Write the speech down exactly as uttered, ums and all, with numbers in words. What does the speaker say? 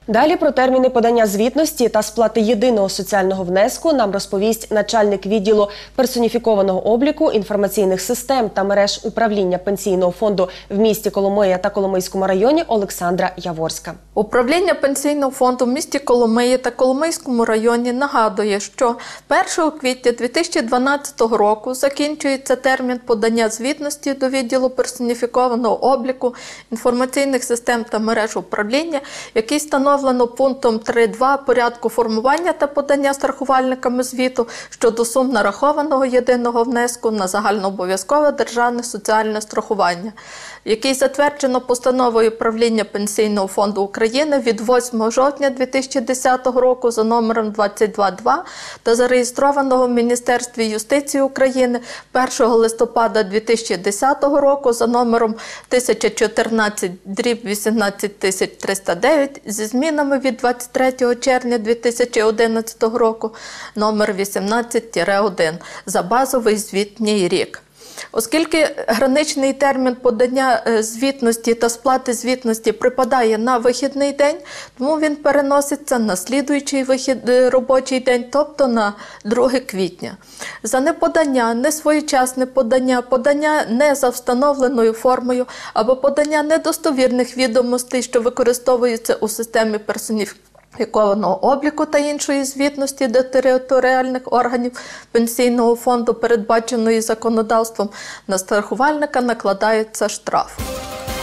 Далі про терміни подання звітності та сплати єдиного соціального внеску нам розповість начальник відділу персоніфікованого обліку, інформаційних систем та мереж управління Пенсійного фонду в місті Коломия та Коломийському районі Олександра Яворська. Управління Пенсійного фонду в місті Коломиї та Коломийському районі нагадує, що першого квітня дві тисячі дванадцятого року закінчується термін подання звітності до відділу персоніфікованого обліку, інформаційних систем та мереж управління, який встановлено пунктом три точка два порядку формування та подання страхувальниками звіту щодо сум нарахованого єдиного внеску на загальнообов'язкове державне соціальне страхування, який затверджено постановою Правління Пенсійного фонду України від восьмого жовтня дві тисячі десятого року за номером двадцять два два та зареєстрованого в Міністерстві юстиції України першого листопада дві тисячі десятого року за номером тисяча чотирнадцять дріб вісімнадцять тисяч триста дев'ять зі змінами від двадцять третього червня дві тисячі одинадцятого року номер вісімнадцять один за базовий звітній рік. Оскільки граничний термін подання звітності та сплати звітності припадає на вихідний день, тому він переноситься на слідуючий вихід, робочий день, тобто на друге квітня. За неподання, несвоєчасне подання, подання не за встановленою формою або подання недостовірних відомостей, що використовуються у системі персоніфікації, обліку та іншої звітності до територіальних органів Пенсійного фонду, передбаченої законодавством, на страхувальника накладається штраф.